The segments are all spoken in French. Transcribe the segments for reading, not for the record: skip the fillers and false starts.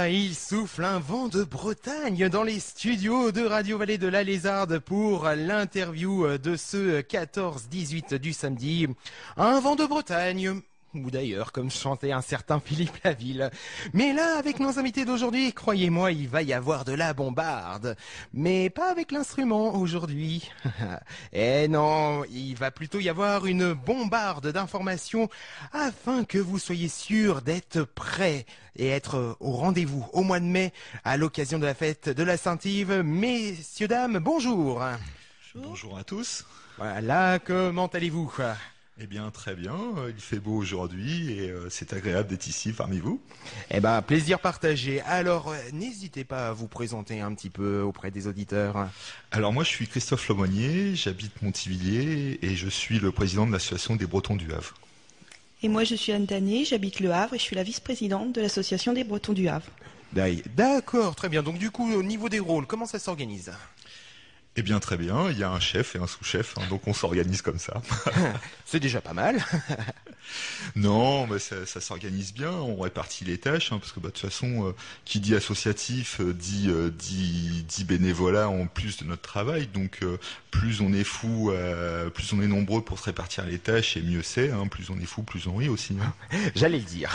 là, il souffle un vent de Bretagne dans les studios de Radio Vallée de la Lézarde pour l'interview de ce 14-18 du samedi. Un vent de Bretagne, ou d'ailleurs, comme chantait un certain Philippe Laville. Mais là, avec nos invités d'aujourd'hui, croyez-moi, il va y avoir de la bombarde. Mais pas avec l'instrument aujourd'hui. Eh non, il va plutôt y avoir une bombarde d'informations afin que vous soyez sûrs d'être prêts et être au rendez-vous au mois de mai à l'occasion de la fête de la Saint-Yves. Messieurs, dames, bonjour. Bonjour à tous. Voilà, comment allez-vous ? Eh bien, très bien. Il fait beau aujourd'hui et c'est agréable d'être ici parmi vous. Eh ben, plaisir partagé. Alors, n'hésitez pas à vous présenter un petit peu auprès des auditeurs. Alors, moi, je suis Christophe Lemonnier, j'habite Montivilliers et je suis le président de l'association des Bretons du Havre. Et moi, je suis Anne Tanné, j'habite Le Havre et je suis la vice-présidente de l'association des Bretons du Havre. D'accord, très bien. Donc, du coup, au niveau des rôles, comment ça s'organise ? Eh bien, très bien. Il y a un chef et un sous-chef, donc on s'organise comme ça. C'est déjà pas mal. Non, mais ça s'organise bien. On répartit les tâches, parce que de toute façon, qui dit associatif dit bénévolat en plus de notre travail. Donc, plus on est fou, plus on est nombreux pour se répartir les tâches, et mieux c'est. Plus on est fou, plus on rit aussi. J'allais le dire.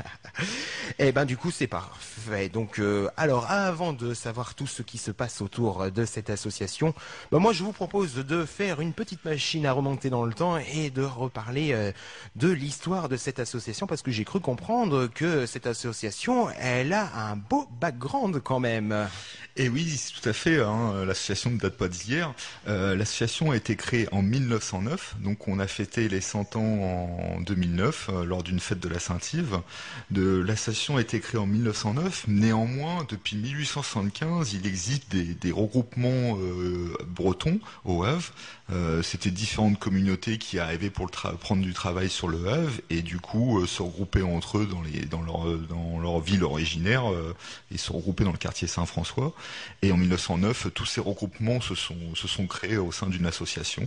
Eh ben, du coup, c'est parfait. Donc, alors, avant de savoir tout ce qui se passe autour de cette association, moi, je vous propose de faire une petite machine à remonter dans le temps et de reparler de l'histoire de cette association, parce que j'ai cru comprendre que cette association, elle a un beau background quand même. Et oui, tout à fait. L'association ne date pas d'hier. L'association a été créée en 1909, donc on a fêté les 100 ans en 2009 lors d'une fête de la Saint-Yves. L'association a été créée en 1909. Néanmoins, depuis 1875, il existe des regroupements bretons au Havre. C'était différentes communautés qui arrivaient pour prendre du travail sur le Havre et du coup se regrouper entre eux dans leur ville originaire et se regrouper dans le quartier Saint-François. Et en 1909, tous ces regroupements se sont créés au sein d'une association.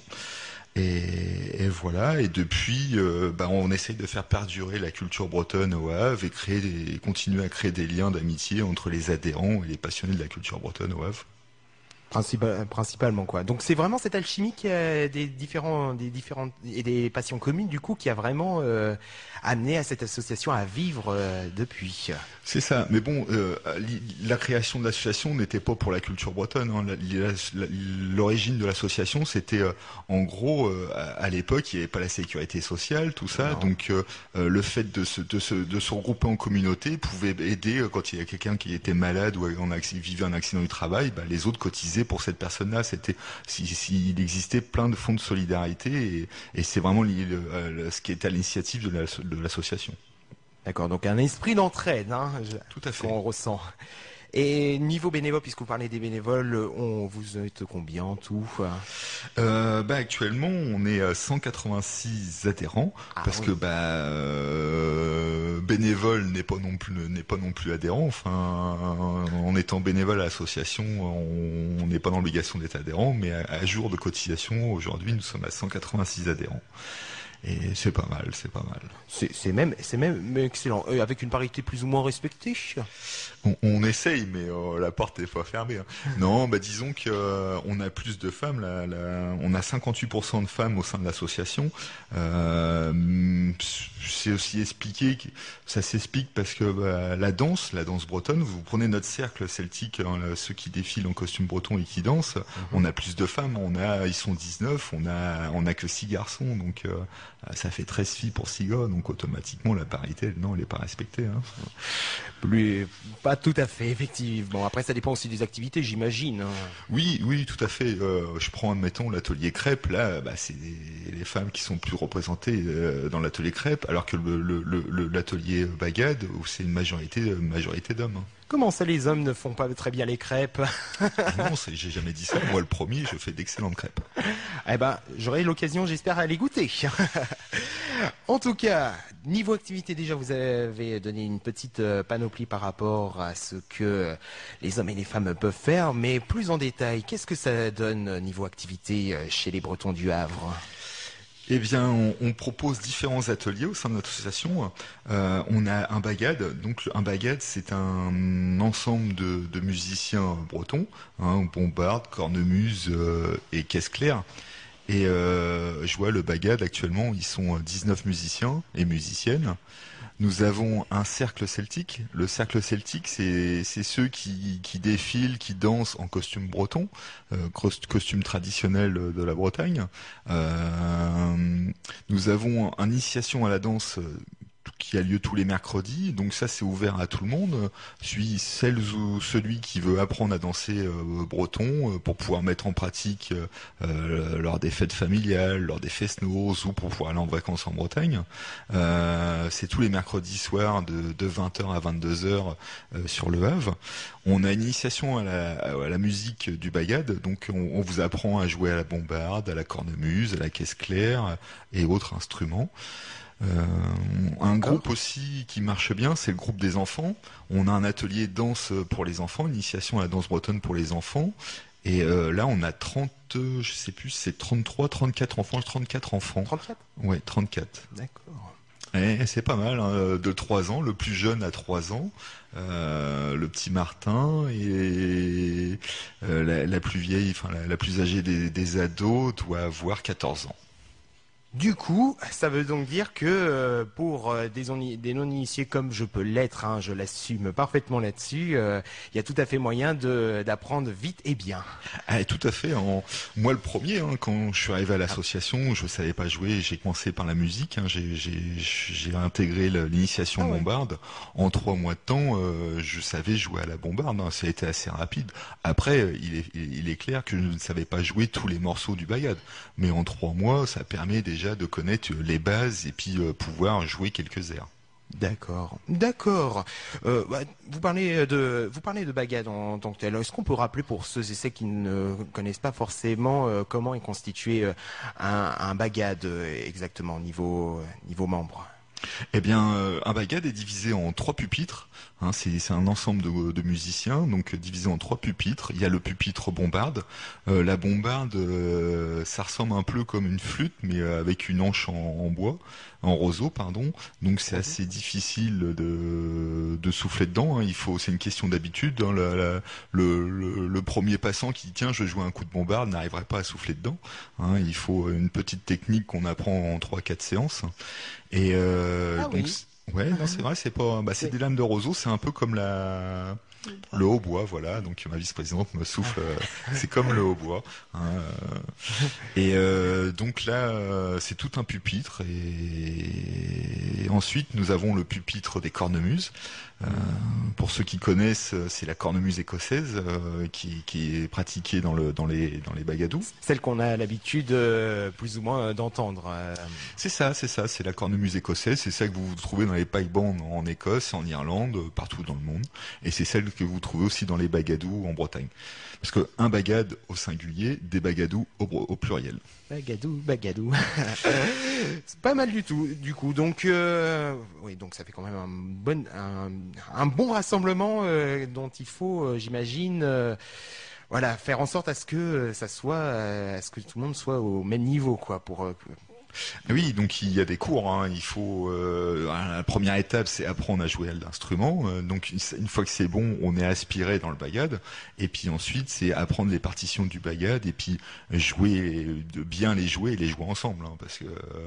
Et voilà. Et depuis, on essaye de faire perdurer la culture bretonne au Havre et continuer à créer des liens d'amitié entre les adhérents et les passionnés de la culture bretonne au Havre. Principalement quoi. Donc c'est vraiment cette alchimie qui a des différentes et des passions communes du coup qui a vraiment amené à cette association à vivre depuis. C'est ça. Mais bon, la création de l'association n'était pas pour la culture bretonne. L'origine de l'association, c'était en gros à l'époque, il n'y avait pas la sécurité sociale, tout ça. Non. Donc le fait de se regrouper en communauté pouvait aider quand il y a quelqu'un qui était malade ou vivait un accident du travail. Les autres cotisaient pour cette personne-là. Il existait plein de fonds de solidarité et c'est vraiment ce qui était à l'initiative de l'association. D'accord, donc un esprit d'entraide, tout à fait. Qu'on ressent. Et niveau bénévole, puisque vous parlez des bénévoles, vous êtes combien en tout ? Actuellement, on est 186 adhérents, parce que bénévole n'est pas non plus adhérent. Enfin, en étant bénévole à l'association, on n'est pas dans l'obligation d'être adhérent, mais à jour de cotisation, aujourd'hui, nous sommes à 186 adhérents. Et c'est pas mal. C'est même excellent. Avec une parité plus ou moins respectée. On essaye, mais la porte est pas fermée. Non, disons que on a plus de femmes. On a 58% de femmes au sein de l'association. C'est aussi expliqué. Ça s'explique parce que la danse bretonne. Vous prenez notre cercle celtique, ceux qui défilent en costume breton et qui dansent. On a plus de femmes. Ils sont 19. On a que 6 garçons. Donc ça fait 13 filles pour 6 gars. Donc automatiquement la parité, elle n'est pas respectée. Pas tout à fait, effectivement. Après, ça dépend aussi des activités, j'imagine. Oui, tout à fait. Je prends, admettons, l'atelier crêpe. Là, c'est les femmes qui sont plus représentées dans l'atelier crêpe, alors que l'atelier bagade, où c'est une majorité d'hommes. Comment ça, les hommes ne font pas très bien les crêpes ? Non, j'ai jamais dit ça. Moi, le premier, je fais d'excellentes crêpes. J'aurai l'occasion, j'espère, à les goûter. En tout cas, niveau activité, déjà, vous avez donné une petite panoplie par rapport à ce que les hommes et les femmes peuvent faire, mais plus en détail, qu'est-ce que ça donne niveau activité chez les Bretons du Havre ? Eh bien, on propose différents ateliers au sein de notre association. On a un bagad. Donc, un bagad, c'est un ensemble de musiciens bretons, hein, bombarde, cornemuse et caisse claire. Et je vois le bagad actuellement, ils sont 19 musiciens et musiciennes. Nous avons un cercle celtique. Le cercle celtique, c'est ceux qui défilent, qui dansent en costume breton, costume traditionnel de la Bretagne. Nous avons une initiation à la danse qui a lieu tous les mercredis, donc ça c'est ouvert à tout le monde. Celle ou celui qui veut apprendre à danser breton pour pouvoir mettre en pratique lors des fêtes familiales, lors des fest-noz ou pour pouvoir aller en vacances en Bretagne. C'est tous les mercredis soirs de 20h à 22h sur le Havre. On a une initiation à la musique du bagad, donc on vous apprend à jouer à la bombarde, à la cornemuse, à la caisse claire et autres instruments. Un groupe aussi qui marche bien, c'est le groupe des enfants. On a un atelier danse pour les enfants, initiation à la danse bretonne pour les enfants. Et là, on a 30, je sais plus, c'est 33, 34 enfants, 34 enfants. 34 ? Ouais, 34. D'accord. Et c'est pas mal, hein, de 3 ans. Le plus jeune a 3 ans, le petit Martin, et la plus vieille, enfin la plus âgée des ados doit avoir 14 ans. Du coup, ça veut donc dire que pour des non-initiés comme je peux l'être, hein, je l'assume parfaitement là-dessus, il y a tout à fait moyen d'apprendre vite et bien. Ah, tout à fait. Moi, le premier, hein, quand je suis arrivé à l'association, je savais pas jouer. J'ai commencé par la musique. Hein, j'ai intégré l'initiation bombarde. En 3 mois de temps, je savais jouer à la bombarde. Hein, ça a été assez rapide. Après, il est clair que je ne savais pas jouer tous les morceaux du bagad. Mais en 3 mois, ça permet déjà de connaître les bases et puis pouvoir jouer quelques airs. D'accord. Vous parlez de bagad en tant que tel. Est-ce qu'on peut rappeler pour ceux et celles qui ne connaissent pas forcément comment est constitué un bagad exactement niveau membre? Eh bien, un bagad est divisé en 3 pupitres. Hein, c'est un ensemble de musiciens, donc divisé en 3 pupitres. Il y a le pupitre bombarde. La bombarde, ça ressemble un peu comme une flûte, mais avec une hanche en bois, en roseau, pardon. Donc c'est assez difficile de souffler dedans. Hein. C'est une question d'habitude. Hein. Le premier passant qui dit tiens, je joue un coup de bombarde n'arriverait pas à souffler dedans. Hein. Il faut une petite technique qu'on apprend en 3-4 séances. Et donc, oui. Ouais, non, c'est vrai, c'est des lames de roseau, c'est un peu comme le hautbois, voilà. Donc ma vice-présidente me souffle, c'est comme le hautbois. Hein, et donc là, c'est tout un pupitre. Et ensuite, nous avons le pupitre des cornemuses. Pour ceux qui connaissent, c'est la cornemuse écossaise qui est pratiquée dans les bagadous. Celle qu'on a l'habitude plus ou moins d'entendre. C'est ça, c'est la cornemuse écossaise, c'est ça que vous trouvez dans les pipe bands en Écosse, en Irlande, partout dans le monde, et c'est celle que vous trouvez aussi dans les bagadous en Bretagne. Parce que un bagad au singulier, des bagadous au pluriel. Bagadou. C'est pas mal du tout, du coup. Donc, oui, donc ça fait quand même un bon rassemblement dont il faut, j'imagine, voilà, faire en sorte à ce que à ce que tout le monde soit au même niveau, quoi, pour. Oui, donc il y a des cours. Hein. Il faut la première étape, c'est apprendre à jouer à l'instrument. Donc une fois que c'est bon, on est aspiré dans le bagad. Et puis ensuite, c'est apprendre les partitions du bagad et puis bien les jouer et les jouer ensemble. Hein, parce que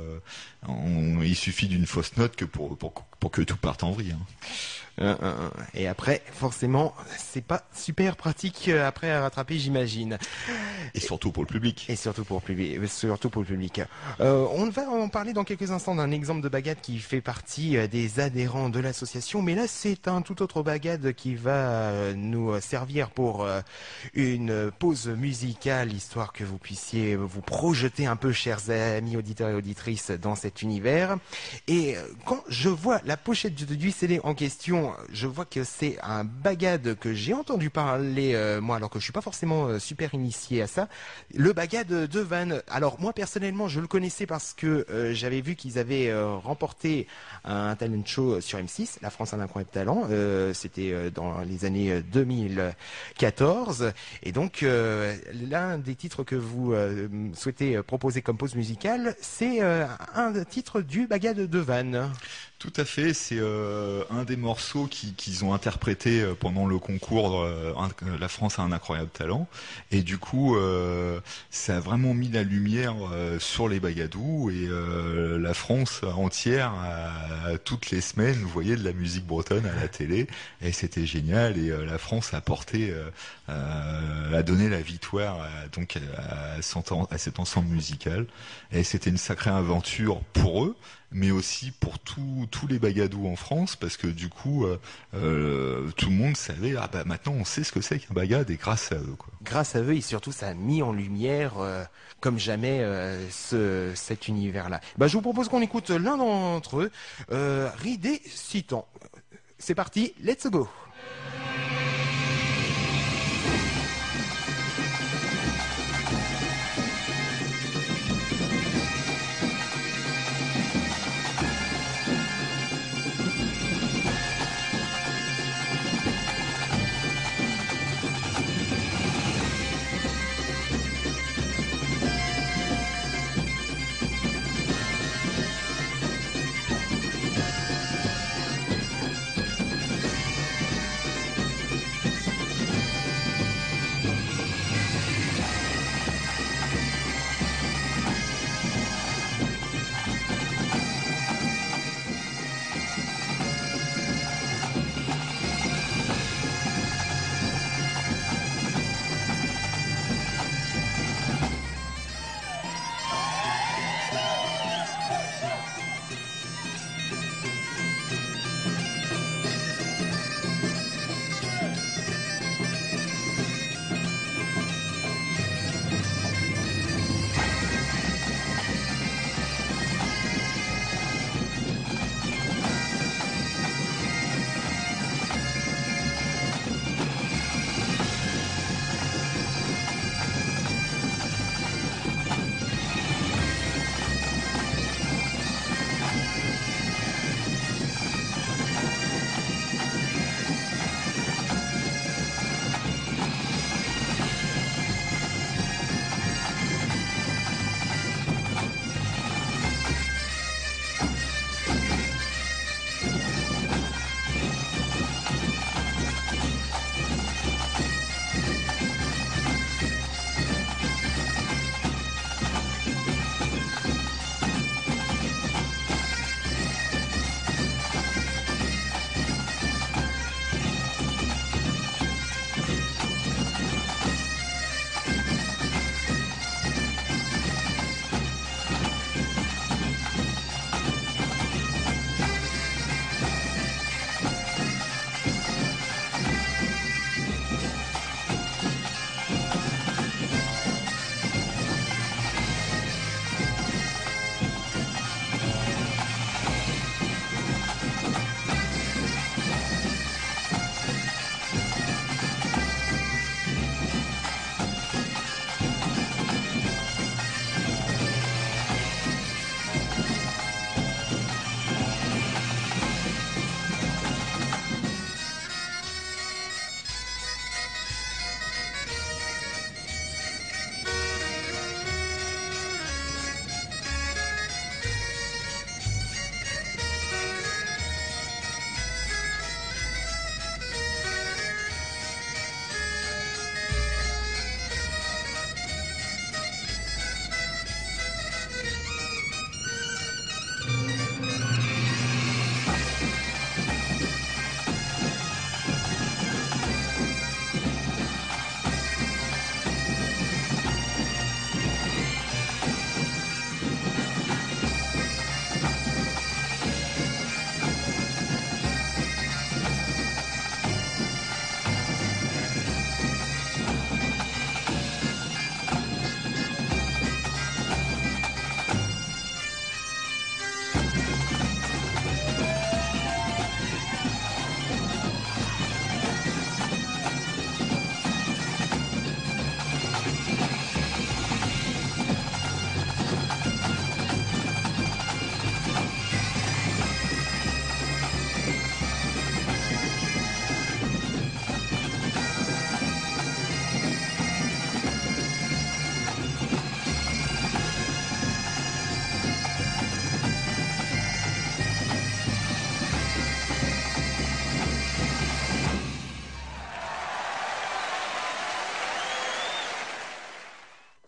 il suffit d'une fausse note que pour que tout parte en vrille. Hein. Et après, forcément, c'est pas super pratique après à rattraper, j'imagine. Et surtout pour le public. Et surtout pour le public. On va en parler dans quelques instants d'un exemple de bagad qui fait partie des adhérents de l'association. Mais là, c'est un tout autre bagad qui va nous servir pour une pause musicale, histoire que vous puissiez vous projeter un peu, chers amis auditeurs et auditrices, dans cet univers. Et quand je vois la pochette du CD en question, je vois que c'est un bagad que j'ai entendu parler, moi, alors que je suis pas forcément super initié à ça. Le bagad de Van. Alors, moi, personnellement, je le connaissais parce que j'avais vu qu'ils avaient remporté un talent show sur M6, La France a un incroyable talent. C'était dans les années 2014. Et donc, l'un des titres que vous souhaitez proposer comme pause musicale, c'est un titre du bagad de Van. Tout à fait, c'est un des morceaux qu'ils ont interprété pendant le concours La France a un incroyable talent. Et du coup, ça a vraiment mis la lumière sur les bagadous et la France entière, toutes les semaines, vous voyez de la musique bretonne à la télé. Et c'était génial. Et la France a porté, a donné la victoire à cet ensemble musical. Et c'était une sacrée aventure pour eux, mais aussi pour tous les bagadous en France, parce que du coup, tout le monde savait, maintenant on sait ce que c'est qu'un bagad, et grâce à eux, quoi. Grâce à eux, et surtout ça a mis en lumière comme jamais cet univers-là. Je vous propose qu'on écoute l'un d'entre eux, Ridé Citan. C'est parti, let's go.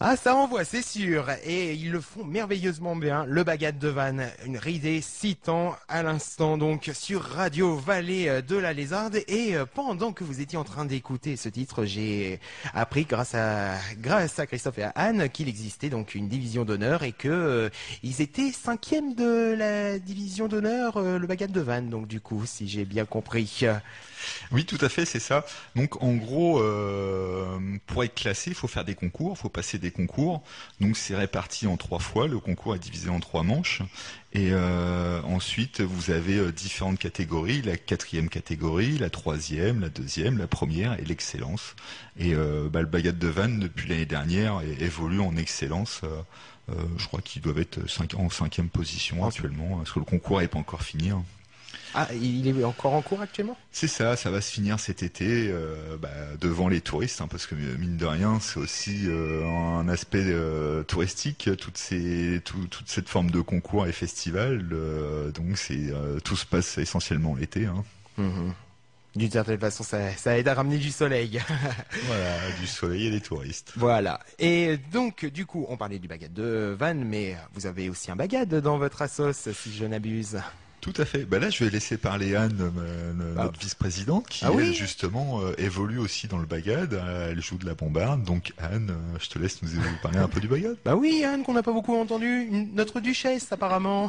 Ah, ça envoie, c'est sûr. Et ils le font merveilleusement bien. Le Bagad de Vannes, une ridée citant à l'instant donc sur Radio Vallée de la Lézarde. Et pendant que vous étiez en train d'écouter ce titre, j'ai appris grâce à Christophe et à Anne qu'il existait donc une division d'honneur et que ils étaient 5e de la division d'honneur, le Bagad de Vannes. Donc du coup, si j'ai bien compris. Oui, tout à fait, c'est ça. Donc en gros, pour être classé, il faut faire des concours, il faut passer des concours. Donc c'est réparti en 3 fois, le concours est divisé en 3 manches. Et ensuite, vous avez différentes catégories, la 4e catégorie, la 3e, la 2e, la première et l'excellence. Et le Bagad de Vannes, depuis l'année dernière, évolue en excellence. Je crois qu'ils doivent être en 5e position actuellement, parce que le concours n'est pas encore fini. Hein. Ah, il est encore en cours actuellement? C'est ça va se finir cet été devant les touristes, hein, parce que mine de rien, c'est aussi un aspect touristique, toute cette forme de concours et festival. Donc tout se passe essentiellement l'été. Hein. Mmh. D'une certaine façon, ça aide à ramener du soleil. Voilà, du soleil et des touristes. Voilà. Et donc, du coup, on parlait du Bagad de Vannes, mais vous avez aussi un Bagad dans votre assos, si je n'abuse. Tout à fait. Là, je vais laisser parler Anne, notre vice-présidente, qui elle, justement, évolue aussi dans le Bagad. Elle joue de la bombarde. Donc, Anne, je te laisse nous parler un peu du Bagad. Bah oui, Anne, qu'on n'a pas beaucoup entendu. Notre duchesse, apparemment.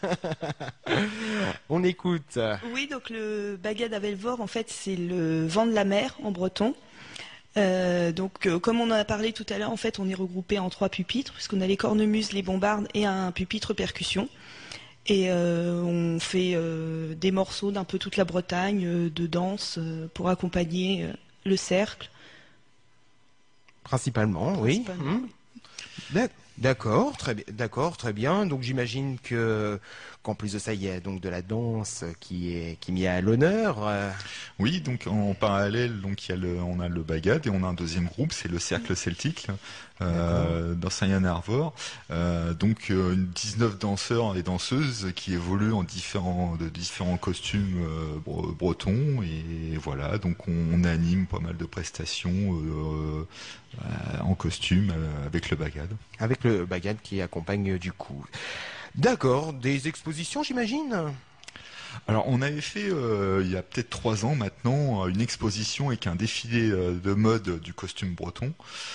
On écoute. Oui, donc le Bagad à Velvor, en fait, c'est le vent de la mer en breton. Comme on en a parlé tout à l'heure, en fait, on est regroupé en 3 pupitres, puisqu'on a les cornemuses, les bombardes et un pupitre percussion. Et on fait des morceaux d'un peu toute la Bretagne, de danse, pour accompagner le cercle. Principalement, oui. D'accord, très bien. Donc j'imagine qu'en plus de ça, il y a donc de la danse qui est mis à l'honneur. Oui, donc en parallèle, donc on a le Bagad et on a un deuxième groupe, c'est le Cercle Celtique dans Saint-Yann-Arvor. Donc 19 danseurs et danseuses qui évoluent en différents costumes bretons et voilà. Donc on anime pas mal de prestations en costume avec le Bagad. Avec le Bagad qui accompagne du coup. D'accord, des expositions j'imagine? Alors on avait fait il y a peut-être 3 ans maintenant une exposition avec un défilé de mode du costume breton.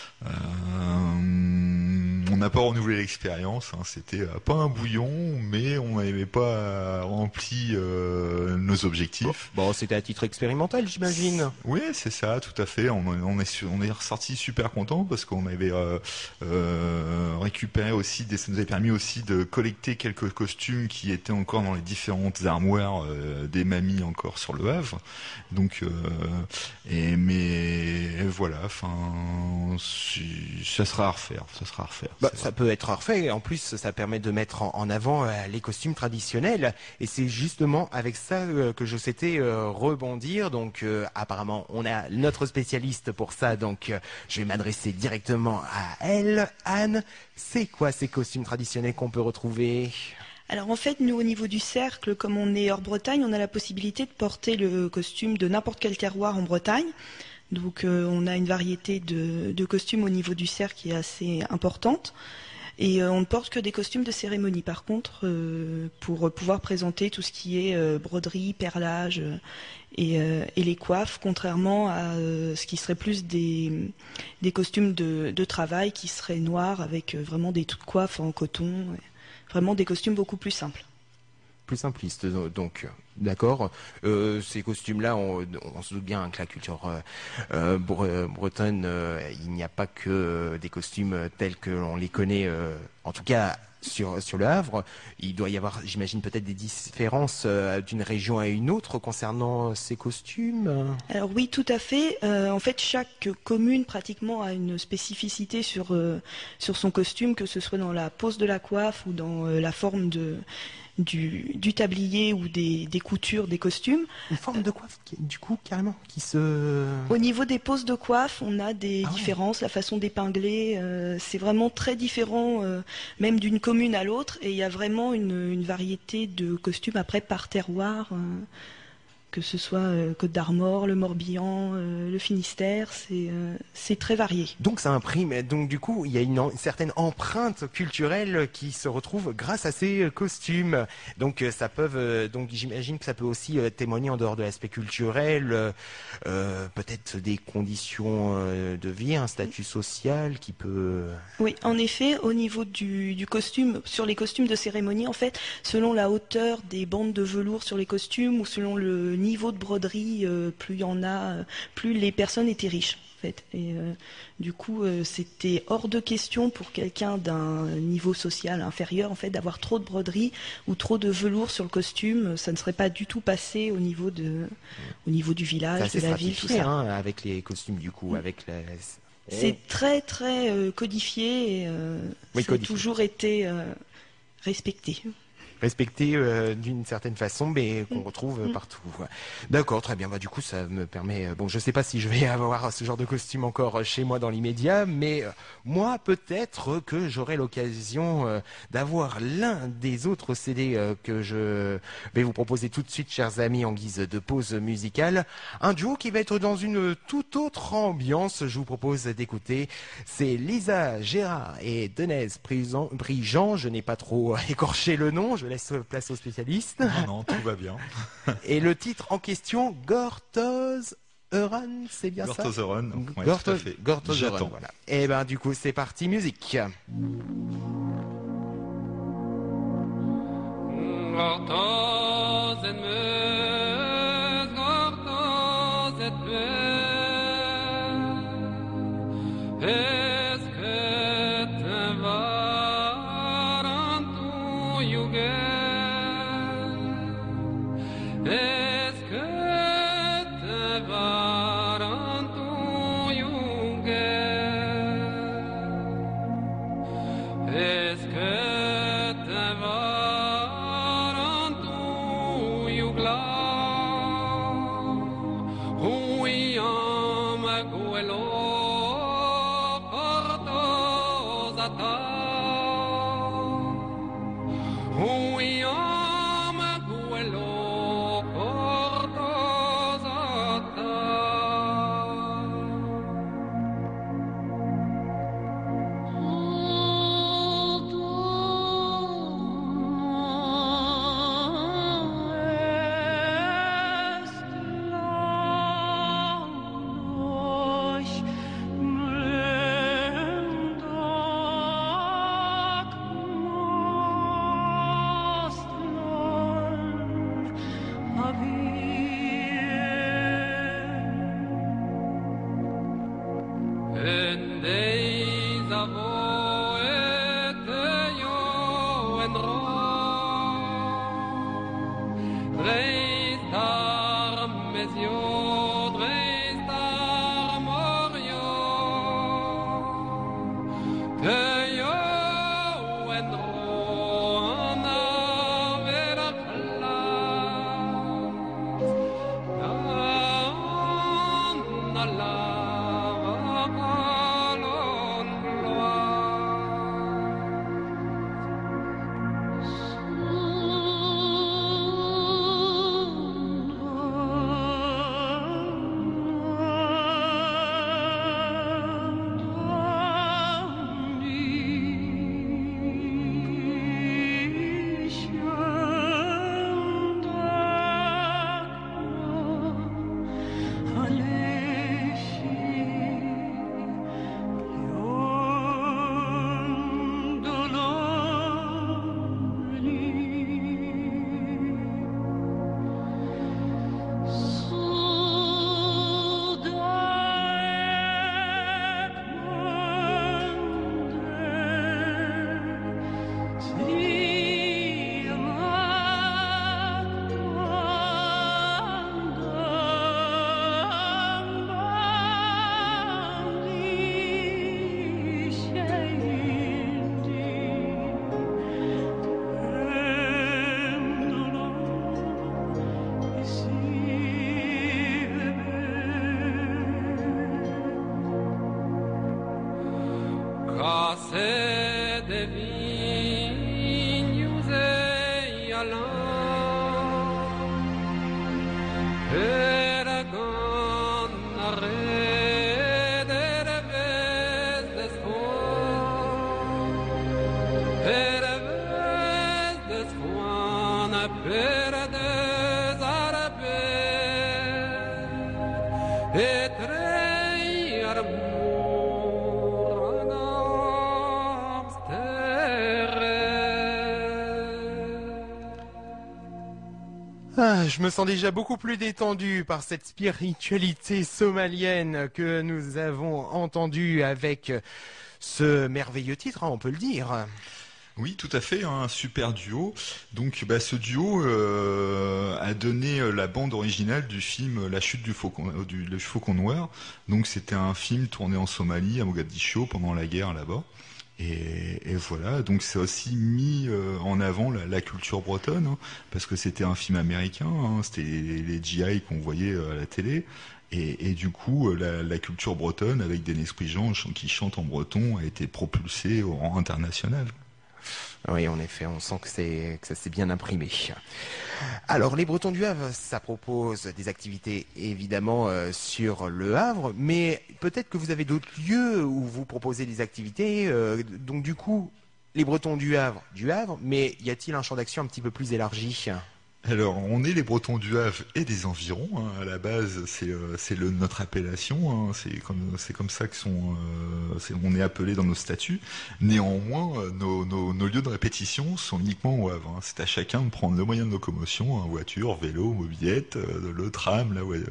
On n'a pas renouvelé l'expérience, hein, c'était pas un bouillon, mais on n'avait pas rempli nos objectifs. Bon, c'était à titre expérimental, j'imagine. Oui, c'est ça, tout à fait. On est ressorti super content parce qu'on avait récupéré aussi, ça nous avait permis aussi de collecter quelques costumes qui étaient encore dans les différentes armoires des mamies encore sur le Havre. Donc, mais voilà, enfin, ça sera à refaire. Ça peut être refait. En plus, ça permet de mettre en avant les costumes traditionnels. Et c'est justement avec ça que je souhaitais rebondir. Donc, apparemment, on a notre spécialiste pour ça. Donc, je vais m'adresser directement à elle. Anne, c'est quoi ces costumes traditionnels qu'on peut retrouver ? Alors en fait, nous au niveau du cercle, comme on est hors Bretagne, on a la possibilité de porter le costume de n'importe quel terroir en Bretagne. Donc on a une variété de costumes au niveau du cercle qui est assez importante. Et on ne porte que des costumes de cérémonie par contre, pour pouvoir présenter tout ce qui est broderie, perlage et les coiffes, contrairement à ce qui serait plus des costumes de travail qui seraient noirs avec vraiment des toutes coiffes en coton. Vraiment des costumes beaucoup plus simples. Plus simplistes, donc. D'accord. Ces costumes-là, on se doute bien que la culture bretonne, il n'y a pas que des costumes tels que l'on les connaît, en tout cas sur le Havre. Il doit y avoir, j'imagine, peut-être des différences d'une région à une autre concernant ces costumes. Alors oui, tout à fait. En fait, chaque commune pratiquement a une spécificité sur son costume, que ce soit dans la pose de la coiffe ou dans la forme du tablier ou des coutures des costumes. Une forme de coiffe, du coup, carrément, qui se... Au niveau des poses de coiffe, on a des différences, la façon d'épingler, c'est vraiment très différent, même d'une commune à l'autre, et il y a vraiment une variété de costumes après par terroir que ce soit Côte d'Armor, le Morbihan, le Finistère, c'est très varié. Donc ça imprime, donc du coup il y a une certaine empreinte culturelle qui se retrouve grâce à ces costumes. Donc ça peut, donc j'imagine que ça peut aussi témoigner en dehors de l'aspect culturel, peut-être des conditions de vie, un statut social qui peut... Oui, en effet, au niveau du costume, sur les costumes de cérémonie, en fait, selon la hauteur des bandes de velours sur les costumes ou selon le niveau de broderie, plus il y en a, plus les personnes étaient riches. En fait. Et du coup, c'était hors de question pour quelqu'un d'un niveau social inférieur, en fait, d'avoir trop de broderie ou trop de velours sur le costume. Ça ne serait pas du tout passé au niveau du village, de la ville, tout ça. Hein, avec les costumes, du coup, avec la... C'est très très codifié et ça a toujours été respecté. Respecté d'une certaine façon, mais qu'on retrouve partout. D'accord, très bien. Bah, du coup, ça me permet... bon, je sais pas si je vais avoir ce genre de costume encore chez moi dans l'immédiat, mais moi, peut-être que j'aurai l'occasion d'avoir l'un des autres CD que je vais vous proposer tout de suite, chers amis, en guise de pause musicale. Un duo qui va être dans une toute autre ambiance. Je vous propose d'écouter. C'est Lisa Gérard et Denise Prigent. Je n'ai pas trop écorché le nom. Je laisse place aux spécialistes. Non, tout va bien. Et le titre en question, Gortoz Euron, c'est bien ça? Gortoz Euron, ouais, tout à fait. Gortoz Euron, voilà. Et ben du coup, c'est parti, musique. Gortoz et meus, Gortoz et meus, est-ce que te varan tu yugen? Est-ce que te varan tu yugen? Est-ce que te varan tu yugla? Oui, ama guelo cortosata. Oui, ama guelo cortosata. En days of oed yo en ro, dreistar mesio, dreistar morio, te yo en ro na vera na la. Casse de vignes et alans, Je me sens déjà beaucoup plus détendu par cette spiritualité somalienne que nous avons entendue avec ce merveilleux titre, hein, on peut le dire. Oui, tout à fait, hein, un super duo. Donc, ce duo a donné la bande originale du film La Chute du Faucon, le Faucon Noir. Donc, c'était un film tourné en Somalie, à Mogadiscio, pendant la guerre là-bas. Et voilà, donc c'est aussi mis en avant la culture bretonne, hein, parce que c'était un film américain, hein, c'était les GI qu'on voyait à la télé. Et du coup, la culture bretonne, avec Denis Prigent qui chante en breton, a été propulsée au rang international. Oui, en effet, on sent que ça s'est bien imprimé. Alors, les Bretons du Havre, ça propose des activités évidemment sur le Havre, mais peut-être que vous avez d'autres lieux où vous proposez des activités. Donc, du coup, les Bretons du Havre, mais y a-t-il un champ d'action un petit peu plus élargi ? Alors, on est les Bretons du Havre et des environs, hein. À la base, c'est notre appellation, hein. C'est comme ça que on est appelé dans nos statuts. Néanmoins, nos lieux de répétition sont uniquement au Havre, hein. C'est à chacun de prendre le moyen de locomotion, hein, voiture, vélo, mobilette, le tram,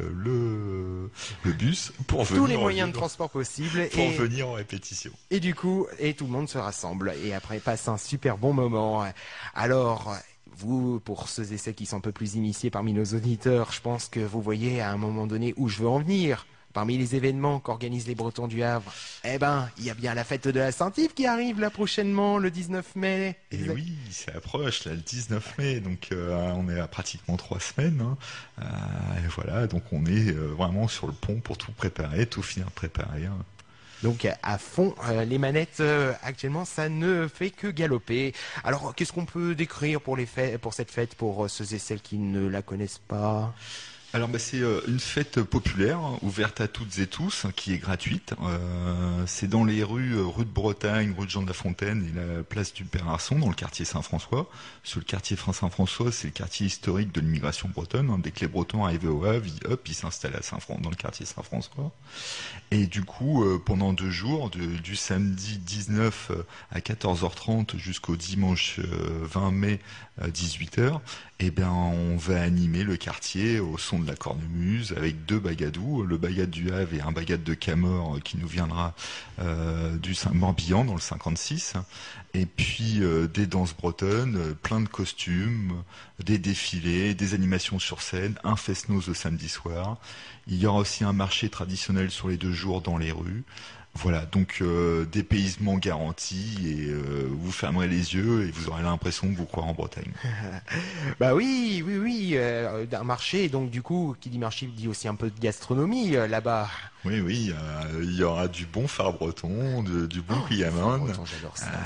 le bus, pour venir. Tous les moyens de transport possibles. Pour venir en répétition. Et du coup, tout le monde se rassemble et après passe un super bon moment. Alors, vous, pour ceux et celles qui sont un peu plus initiés parmi nos auditeurs, je pense que vous voyez à un moment donné où je veux en venir. Parmi les événements qu'organisent les Bretons du Havre, il y a bien la fête de la Saint-Yves qui arrive là prochainement, le 19 mai. Et oui, ça approche, là, le 19 mai, donc on est à pratiquement 3 semaines. Hein. Et voilà, donc on est vraiment sur le pont pour tout préparer, tout finir de préparer. Hein. Donc à fond, les manettes actuellement, ça ne fait que galoper. Alors qu'est-ce qu'on peut décrire pour cette fête, pour ceux et celles qui ne la connaissent pas ? Alors c'est une fête populaire, ouverte à toutes et tous, qui est gratuite. C'est dans les rue de Bretagne, rue de Jean de la Fontaine et la place du Père Arson, dans le quartier Saint-François. Sur le quartier Saint-François, c'est le quartier historique de l'immigration bretonne. Dès que les Bretons arrivaient au Havre, ils s'installaient dans le quartier Saint-François. Et du coup, pendant 2 jours, du samedi 19 à 14h30 jusqu'au dimanche 20 mai à 18h, on va animer le quartier au son de la cornemuse avec 2 bagadous, le bagad du Havre et un bagad de Camor qui nous viendra du Morbihan dans le 56. Et puis des danses bretonnes, plein de costumes, des défilés, des animations sur scène, un fest-noz le samedi soir. Il y aura aussi un marché traditionnel sur les 2 jours dans les rues. Voilà, donc dépaysement garanti et vous fermerez les yeux et vous aurez l'impression de vous croire en Bretagne. Oui, un marché, donc du coup, qui dit marché dit aussi un peu de gastronomie là-bas. Oui, il y aura du bon phare breton, du bon cuillamane, j'adore ça.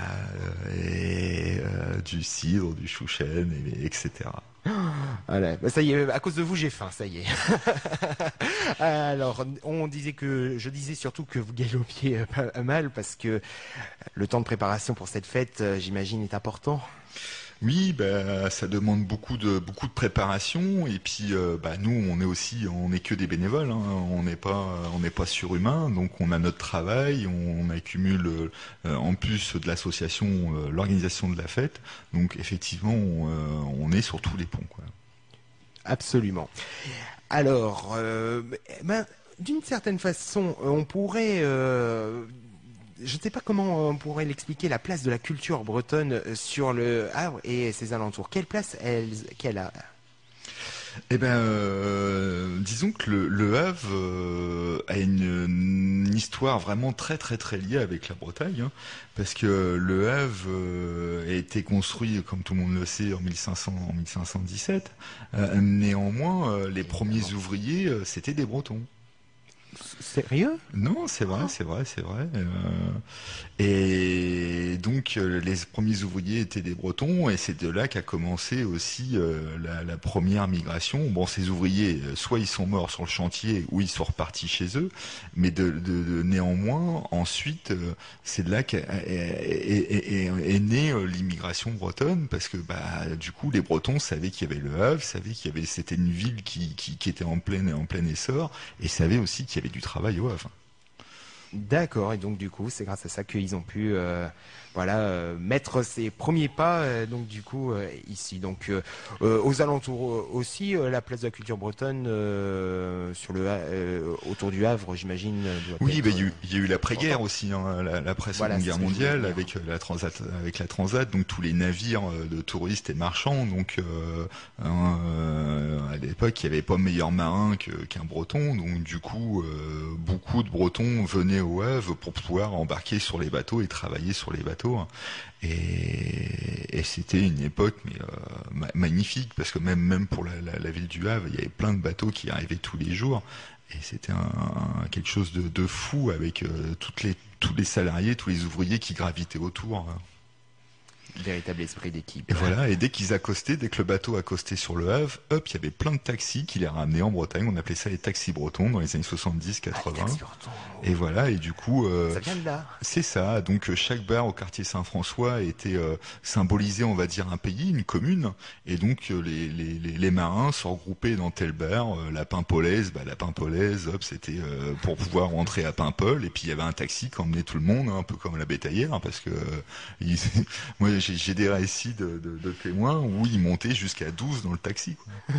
Et du cidre, du chouchen, etc. Voilà. Ça y est, à cause de vous, j'ai faim, ça y est. Alors, je disais surtout que vous galopiez pas mal parce que le temps de préparation pour cette fête, j'imagine, est important. Oui, ça demande beaucoup de préparation et puis nous on est que des bénévoles, hein. On n'est pas surhumains, donc on a notre travail, on accumule en plus de l'association l'organisation de la fête, donc effectivement on est sur tous les ponts, quoi. Absolument. Alors, d'une certaine façon, on pourrait je ne sais pas comment on pourrait l'expliquer, la place de la culture bretonne sur le Havre et ses alentours. Quelle place qu'elle a ? Disons que le Havre a une histoire vraiment très très très liée avec la Bretagne, hein, parce que le Havre a été construit, comme tout le monde le sait, en 1517. Néanmoins, les premiers ouvriers, c'était des Bretons. Sérieux ? Non, c'est vrai. Et donc les premiers ouvriers étaient des Bretons et c'est de là qu'a commencé aussi la première migration. Bon, ces ouvriers, soit ils sont morts sur le chantier ou ils sont repartis chez eux, mais néanmoins, ensuite, c'est de là qu'est née l'immigration bretonne parce que du coup les Bretons savaient qu'il y avait le Havre, savaient c'était une ville qui était en plein essor et savaient aussi qu'il y avait du travail au Havre. D'accord, et donc du coup, c'est grâce à ça qu'ils ont pu mettre ses premiers pas ici. Donc aux alentours aussi, la place de la culture bretonne autour du Havre, j'imagine. Oui, il y a eu l'après-guerre aussi, hein, l'après Seconde Guerre mondiale avec la Transat, donc tous les navires de touristes et marchands. Donc à l'époque, il n'y avait pas meilleur marin qu'un Breton. Donc du coup, beaucoup de Bretons venaient au Havre pour pouvoir embarquer sur les bateaux et travailler sur les bateaux. Et c'était une époque magnifique, parce que même pour la ville du Havre, il y avait plein de bateaux qui arrivaient tous les jours. Et c'était quelque chose de fou avec tous les salariés, tous les ouvriers qui gravitaient autour. Véritable esprit d'équipe. Et voilà, et dès que le bateau accostait sur le Havre, hop, il y avait plein de taxis qui les ramenaient en Bretagne. On appelait ça les taxis bretons dans les années 70-80. Et voilà, et du coup... ça vient de là. C'est ça, donc chaque bar au quartier Saint-François était symbolisé, on va dire, un pays, une commune. Et donc les marins se regroupaient dans tel bar. La Paimpolaise, hop, c'était pour pouvoir rentrer à Paimpol. Et puis il y avait un taxi qui emmenait tout le monde, un peu comme la bétaillère, parce que... moi, j'ai des récits de témoins où ils montaient jusqu'à 12 dans le taxi, quoi.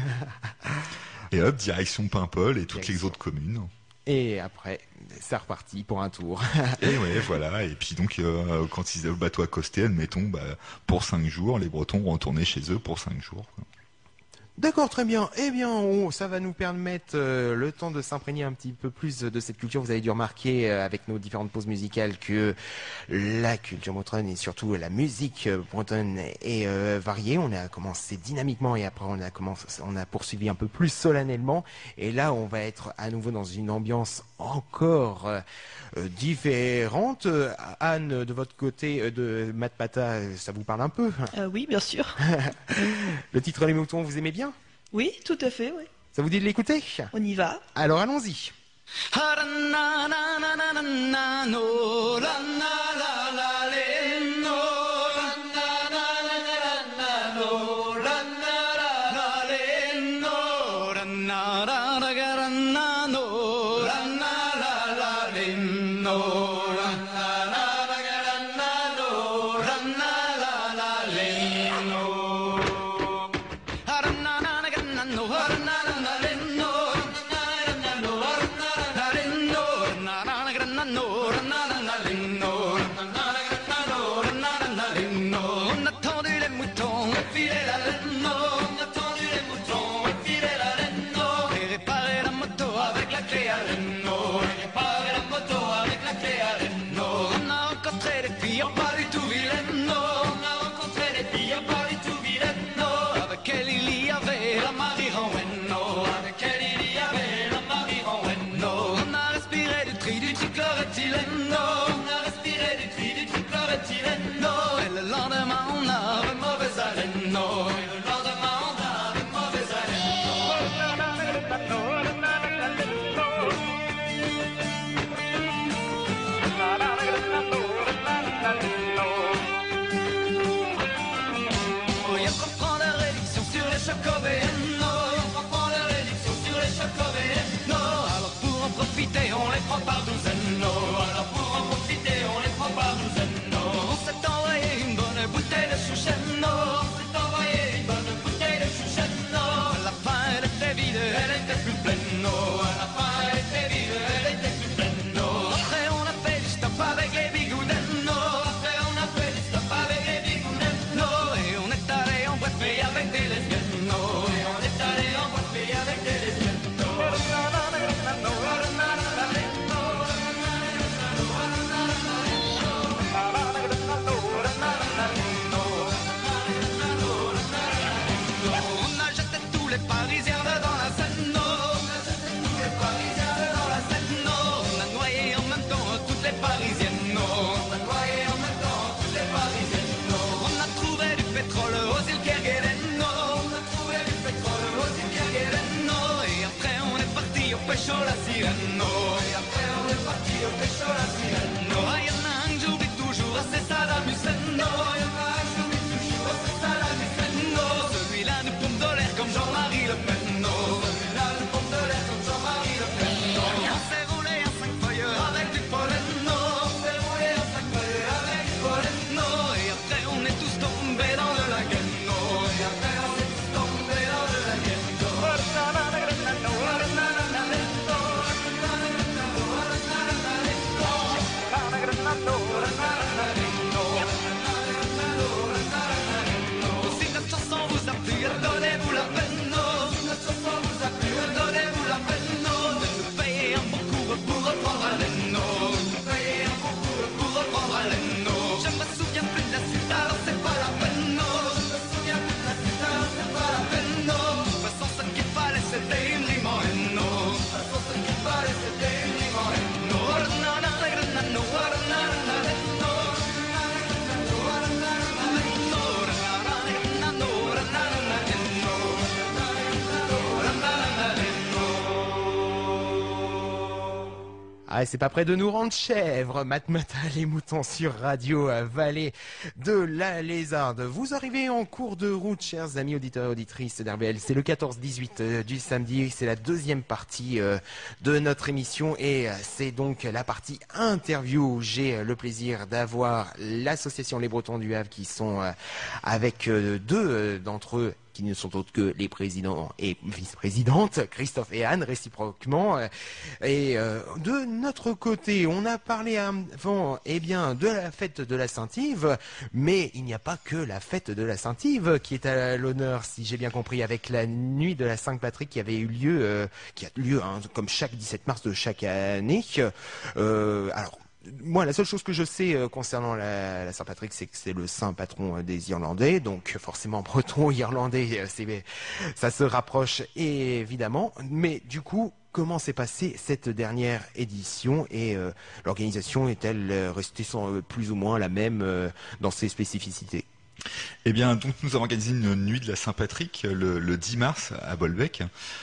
Et hop, direction Paimpol et toutes les autres communes. Et après, c'est reparti pour un tour. Et ouais, voilà. Et puis donc, quand le bateau accostait, admettons, pour 5 jours, les Bretons retournaient chez eux pour 5 jours, quoi. D'accord, très bien. Eh bien, ça va nous permettre le temps de s'imprégner un petit peu plus de cette culture. Vous avez dû remarquer avec nos différentes pauses musicales que la culture bretonne et surtout la musique bretonne est variée. On a commencé dynamiquement et après on a poursuivi un peu plus solennellement. Et là, on va être à nouveau dans une ambiance encore différente. Anne, de votre côté, de Matpata, ça vous parle un peu? Oui, bien sûr. Le titre Les Moutons, vous aimez bien? Oui, tout à fait, oui. Ça vous dit de l'écouter? On y va. Alors allons-y. On s'est roulé un 5 feuilles avec du pollen. Ah, c'est pas près de nous rendre chèvres, Matmata les moutons sur Radio Vallée de la Lézarde. Vous arrivez en cours de route, chers amis auditeurs et auditrices d'RVL. C'est le 14-18 du samedi, c'est la deuxième partie de notre émission et c'est donc la partie interview. J'ai le plaisir d'avoir l'association Les Bretons du Havre qui sont avec deux d'entre eux qui ne sont autres que les présidents et vice-présidentes, Christophe et Anne, réciproquement. Et de notre côté, on a parlé avant de la fête de la Saint-Yves, mais il n'y a pas que la fête de la Saint-Yves qui est à l'honneur, si j'ai bien compris, avec la nuit de la Saint-Patrick qui avait eu lieu, qui a lieu comme chaque 17 mars de chaque année. Alors, moi, la seule chose que je sais concernant la Saint-Patrick, c'est que c'est le saint patron des Irlandais, donc forcément breton, irlandais, ça se rapproche évidemment. Mais du coup, comment s'est passée cette dernière édition et l'organisation est-elle restée plus ou moins la même dans ses spécificités? Eh bien, donc nous avons organisé une nuit de la Saint-Patrick le 10 mars à Bolbec.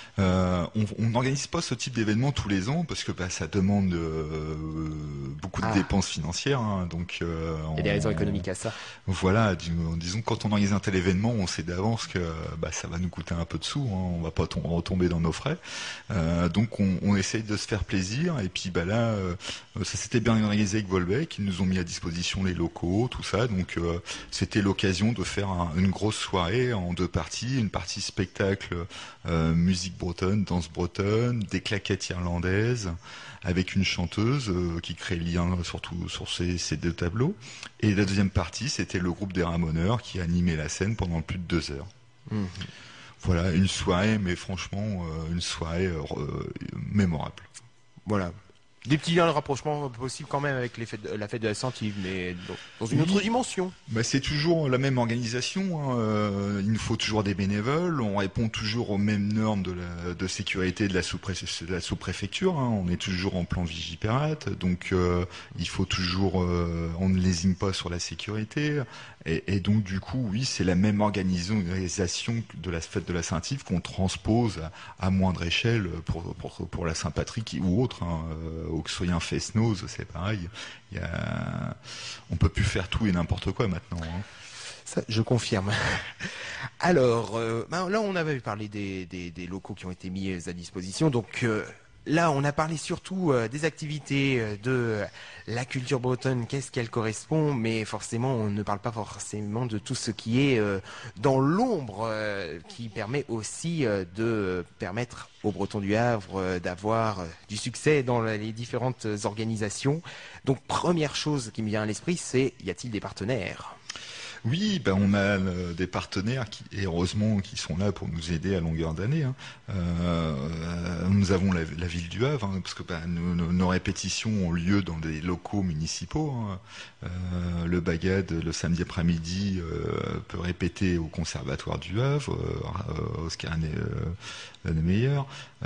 On n'organise pas ce type d'événement tous les ans parce que ça demande beaucoup de dépenses financières. Hein, donc, il y a des raisons économiques à ça. Voilà, disons que quand on organise un tel événement, on sait d'avance que ça va nous coûter un peu de sous. Hein, on va pas retomber dans nos frais. Donc on essaye de se faire plaisir. Et puis là, ça s'était bien organisé avec Bolbec. Ils nous ont mis à disposition les locaux, tout ça. Donc c'était l'occasion de faire une grosse soirée en deux parties. Une partie spectacle, musique bretonne, danse bretonne, des claquettes irlandaises, avec une chanteuse qui crée le lien surtout sur ces deux tableaux. Et la deuxième partie, c'était le groupe des Ramoneurs qui animait la scène pendant plus de 2 heures. Mmh. Voilà, une soirée, mais franchement, une soirée mémorable. Voilà. Des petits liens de rapprochement possibles quand même avec la fête de la Saint-Yves, mais dans une autre dimension. C'est toujours la même organisation. Hein. Il nous faut toujours des bénévoles. On répond toujours aux mêmes normes de sécurité de la sous-préfecture. Hein. On est toujours en plan Vigipirate. Donc il faut toujours... on ne lésine pas sur la sécurité. Et donc du coup, oui, c'est la même organisation de la fête de la Saint-Yves qu'on transpose à moindre échelle pour la Saint-Patrick ou autre. Hein. Ou que ce soit un Fest-Noz, c'est pareil. On peut plus faire tout et n'importe quoi maintenant. Hein. Ça, je confirme. Alors, là, on avait parlé des locaux qui ont été mis à disposition. Donc là, on a parlé surtout des activités de la culture bretonne, qu'est-ce qu'elle correspond, mais forcément, on ne parle pas forcément de tout ce qui est dans l'ombre, qui permet aussi de permettre aux Bretons du Havre d'avoir du succès dans les différentes organisations. Donc, première chose qui me vient à l'esprit, c'est y a-t-il des partenaires ? Oui, on a des partenaires et heureusement qui sont là pour nous aider à longueur d'année. Hein. Nous avons la ville du Havre, hein, parce que nos répétitions ont lieu dans des locaux municipaux. Hein. Le Bagad, le samedi après-midi, peut répéter au Conservatoire du Havre, Oscar Meilleur.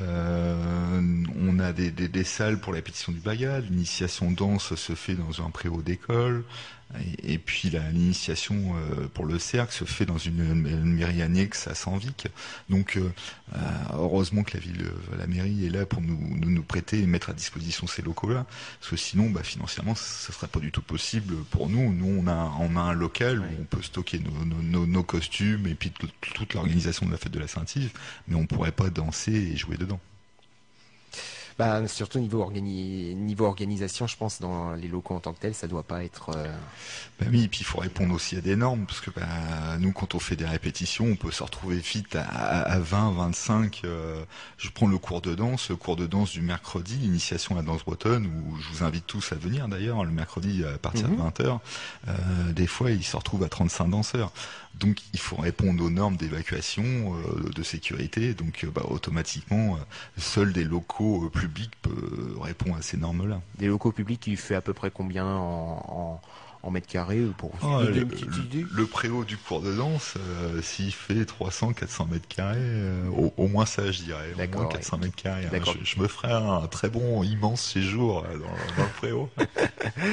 On a des salles pour la répétition du Bagad. L'initiation danse se fait dans un préau d'école. Et puis l'initiation pour le cercle se fait dans une mairie annexe à Saint-Vic. Donc heureusement que la mairie est là pour nous prêter et mettre à disposition ces locaux-là. Parce que sinon, financièrement, ça serait pas du tout possible pour nous. Nous, on a un local où on peut stocker nos costumes et puis toute l'organisation de la fête de la Saint-Yves, mais on pourrait pas danser et jouer dedans. Surtout niveau organisation, je pense, dans les locaux en tant que tels, ça doit pas être... Oui, et puis il faut répondre aussi à des normes, parce que nous, quand on fait des répétitions, on peut se retrouver vite à 20, 25. Je prends le cours de danse du mercredi, l'initiation à la danse bretonne, où je vous invite tous à venir d'ailleurs, le mercredi à partir de 20h. Des fois, il se retrouve à 35 danseurs. Donc il faut répondre aux normes d'évacuation, de sécurité. Donc automatiquement, seuls des locaux publics répondent à ces normes-là. Des locaux publics, il fait à peu près combien en mètres carrés pour donner une petite idée ? Le préau du cours de danse, s'il fait 300-400 mètres carrés, au moins ça, je dirais. Au moins 400 mètres carrés. Je me ferai un très bon, immense séjour dans le préau.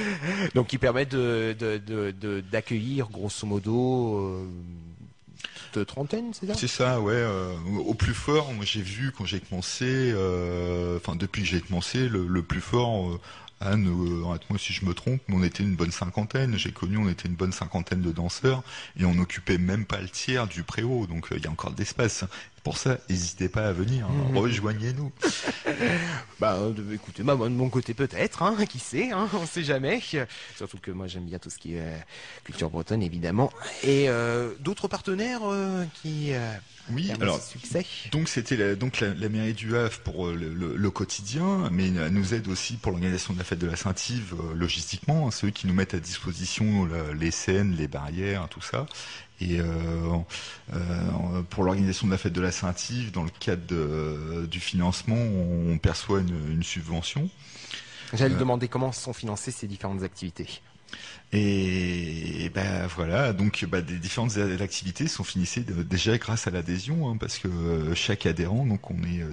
Donc, qui permet d'accueillir, grosso modo... petite trentaine, c'est ça? C'est ça, ouais. Au plus fort, moi j'ai vu quand j'ai commencé, enfin depuis que j'ai commencé, le plus fort, Anne, arrête-moi si je me trompe, mais on était une bonne cinquantaine. J'ai connu, on était une bonne cinquantaine de danseurs et on n'occupait même pas le tiers du préau, donc il y a encore de l'espace. Pour ça, n'hésitez pas à venir, rejoignez-nous. Écoutez, moi de mon côté peut-être, hein, qui sait, hein, on sait jamais. Surtout que moi j'aime bien tout ce qui est culture bretonne évidemment. Et d'autres partenaires qui Oui, permettent alors ce succès. donc c'était la mairie du Havre pour le quotidien, mais elle nous aide aussi pour l'organisation de la fête de la Saint-Yves logistiquement, hein, ceux qui nous mettent à disposition les scènes, les barrières, tout ça. Et pour l'organisation de la fête de la Saint-Yves, dans le cadre du financement, on perçoit une subvention. J'allais demander comment sont financées ces différentes activités. Et ben voilà, donc des différentes activités sont financées déjà grâce à l'adhésion, hein, parce que chaque adhérent, donc on est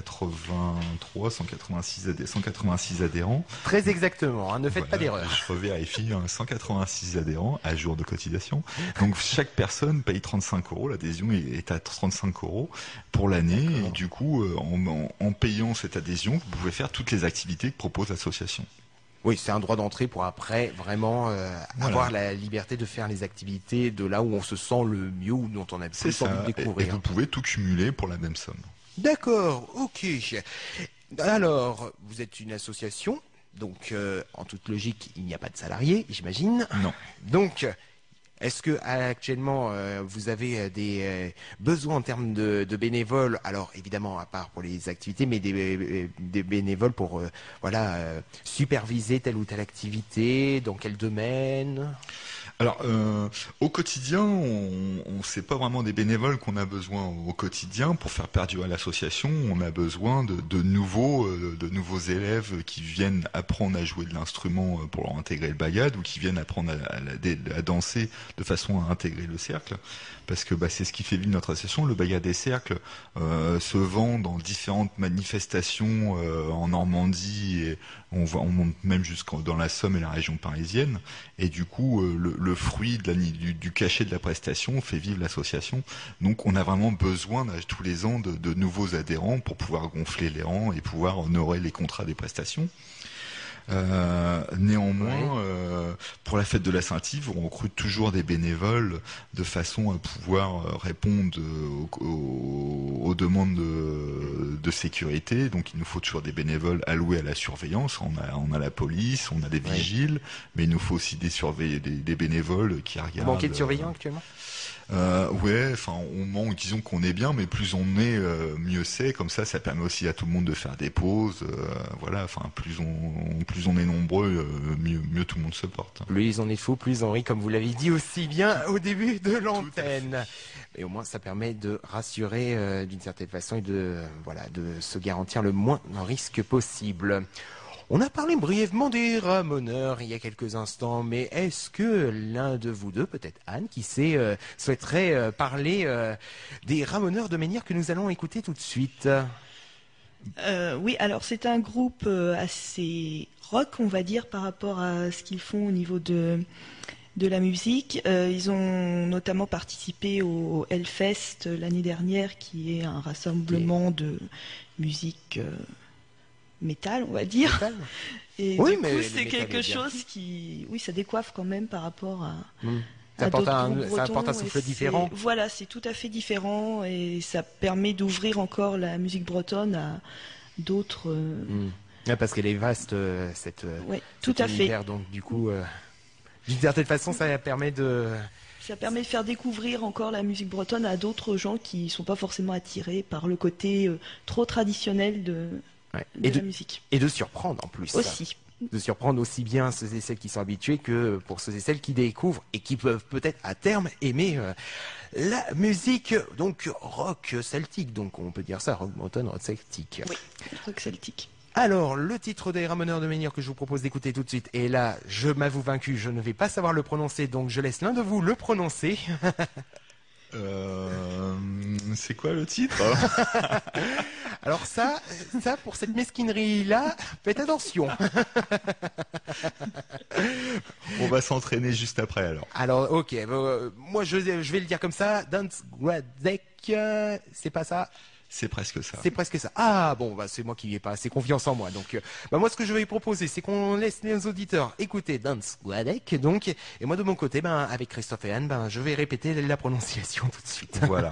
186 adhérents. Très exactement, hein, ne faites pas d'erreur. Je revérifie, 186 adhérents à jour de cotisation. Donc chaque personne paye 35 €, l'adhésion est à 35 € pour l'année, et du coup, en payant cette adhésion, vous pouvez faire toutes les activités que propose l'association. Oui, c'est un droit d'entrée pour après vraiment avoir la liberté de faire les activités de là où on se sent le mieux ou dont on a plus envie de découvrir. Et vous pouvez tout cumuler pour la même somme. D'accord, ok. Alors, vous êtes une association, donc en toute logique, il n'y a pas de salariés, j'imagine. Non. Donc, est-ce que actuellement vous avez des besoins en termes de bénévoles? Alors évidemment, à part pour les activités, mais des bénévoles pour superviser telle ou telle activité, dans quel domaine? Alors, au quotidien, on sait pas vraiment des bénévoles qu'on a besoin au quotidien pour faire perdurer l'association. On a besoin de nouveaux élèves qui viennent apprendre à jouer de l'instrument pour intégrer le bagad, ou qui viennent apprendre à danser de façon à intégrer le cercle. Parce que c'est ce qui fait vivre notre association. Le bagad des cercles se vend dans différentes manifestations en Normandie, et on monte même dans la Somme et la région parisienne. Et du coup, le fruit du cachet de la prestation fait vivre l'association. Donc on a vraiment besoin tous les ans de nouveaux adhérents pour pouvoir gonfler les rangs et pouvoir honorer les contrats des prestations. Néanmoins, pour la fête de la Saint-Yves, on recrute toujours des bénévoles de façon à pouvoir répondre aux demandes de sécurité. Donc il nous faut toujours des bénévoles alloués à la surveillance. On a la police, on a des vigiles, mais il nous faut aussi des bénévoles qui regardent. Vous manquez de surveillants actuellement? On manque, disons qu'on est bien, mais plus on est, mieux c'est. Comme ça permet aussi à tout le monde de faire des pauses. Plus on est nombreux, mieux tout le monde se porte. Plus on est fou, plus on rit, comme vous l'avez dit aussi bien au début de l'antenne. Et au moins, ça permet de rassurer d'une certaine façon et de se garantir le moins de risque possible. On a parlé brièvement des ramoneurs il y a quelques instants, mais est-ce que l'un de vous deux, peut-être Anne, qui sait, souhaiterait parler des ramoneurs de Menhir que nous allons écouter tout de suite? Oui, alors c'est un groupe assez rock, on va dire, par rapport à ce qu'ils font au niveau de la musique. Ils ont notamment participé au Hellfest l'année dernière, qui est un rassemblement de musique métal, on va dire. Métal. Et oui, du mais coup, c'est quelque chose qui, ça décoiffe quand même par rapport à d'autres groupes bretons. Ça apporte un souffle différent. Voilà, c'est tout à fait différent, et ça permet d'ouvrir encore la musique bretonne à d'autres. Parce qu'elle est vaste, tout à univers, fait. donc du coup, d'une certaine façon, ça permet de. Ça permet de faire découvrir encore la musique bretonne à d'autres gens qui ne sont pas forcément attirés par le côté trop traditionnel de la musique. Et de surprendre en plus. Aussi. De surprendre aussi bien ceux et celles qui sont habitués que pour ceux et celles qui découvrent et qui peuvent peut-être à terme aimer la musique donc rock celtique. Donc on peut dire ça, rock bretonne, rock celtique. Oui, rock celtique. Alors, le titre des Ramoneurs de Menhir que je vous propose d'écouter tout de suite, et là, je m'avoue vaincu, je ne vais pas savoir le prononcer, donc je laisse l'un de vous le prononcer. C'est quoi le titre? Alors ça, pour cette mesquinerie-là, faites attention. On va s'entraîner juste après alors. Alors, ok, moi je vais le dire comme ça, Dance Gwadek, c'est pas ça? C'est presque ça. C'est presque ça. Ah bon, bah c'est moi qui n'ai pas assez confiance en moi. Donc, moi ce que je vais proposer, c'est qu'on laisse les auditeurs écouter Dance Gwadek. Donc, et moi de mon côté, avec Christophe et Anne, je vais répéter la prononciation tout de suite. Voilà.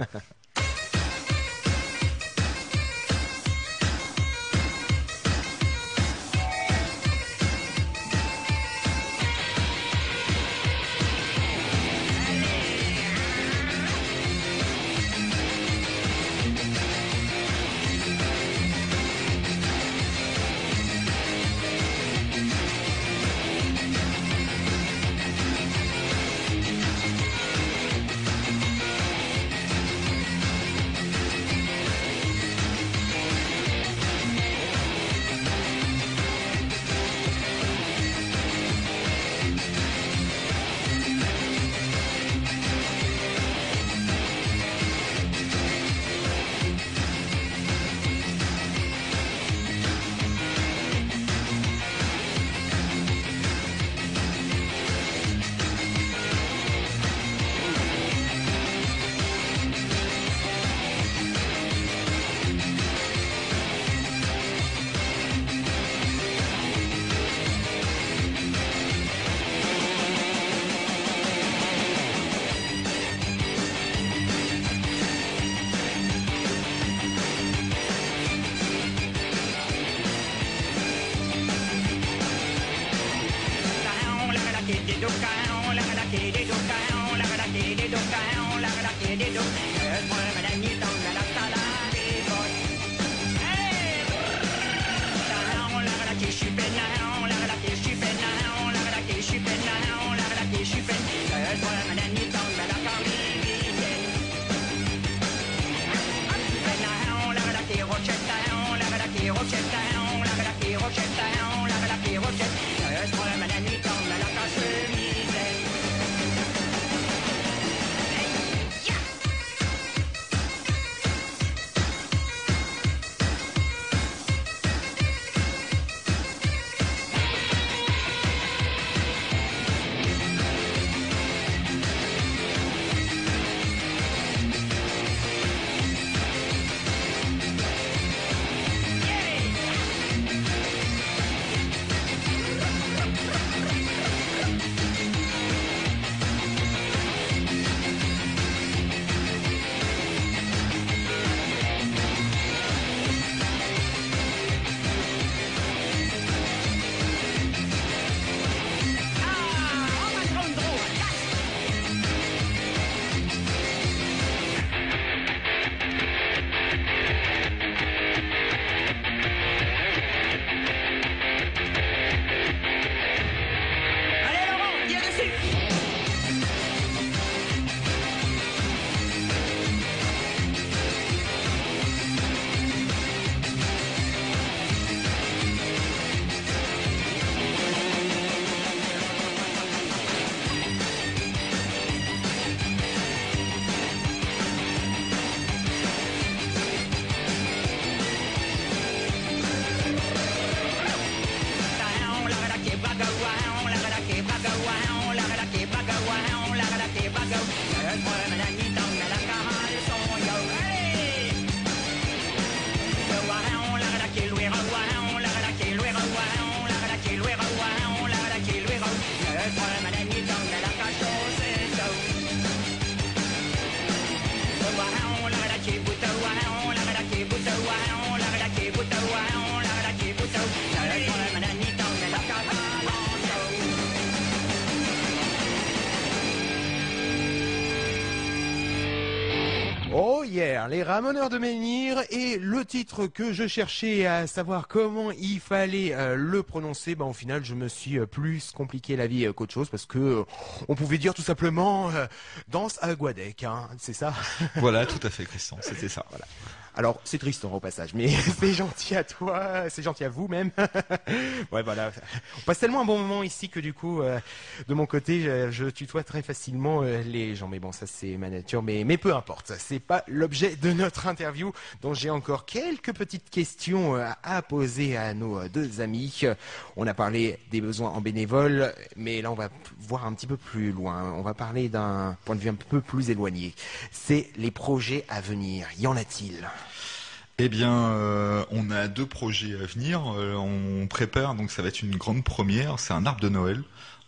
Oh yeah, les Ramoneurs de Menhir, et le titre que je cherchais à savoir comment il fallait le prononcer, au final je me suis plus compliqué la vie qu'autre chose, parce que on pouvait dire tout simplement Danse à Gwadek, hein, c'est ça? Voilà, tout à fait, Christian, c'était ça. Voilà. Alors, c'est Tristan au passage, mais c'est gentil à toi, c'est gentil à vous même. Ouais, voilà. On passe tellement un bon moment ici que du coup, de mon côté, je tutoie très facilement les gens. Mais bon, ça c'est ma nature, mais peu importe. C'est pas l'objet de notre interview, dont j'ai encore quelques petites questions à poser à nos deux amis. On a parlé des besoins en bénévoles, mais là on va voir un petit peu plus loin. On va parler d'un point de vue un peu plus éloigné. C'est les projets à venir. Y en a-t-il ? Eh bien, on a 2 projets à venir. On prépare, donc ça va être une grande première. C'est un arbre de Noël.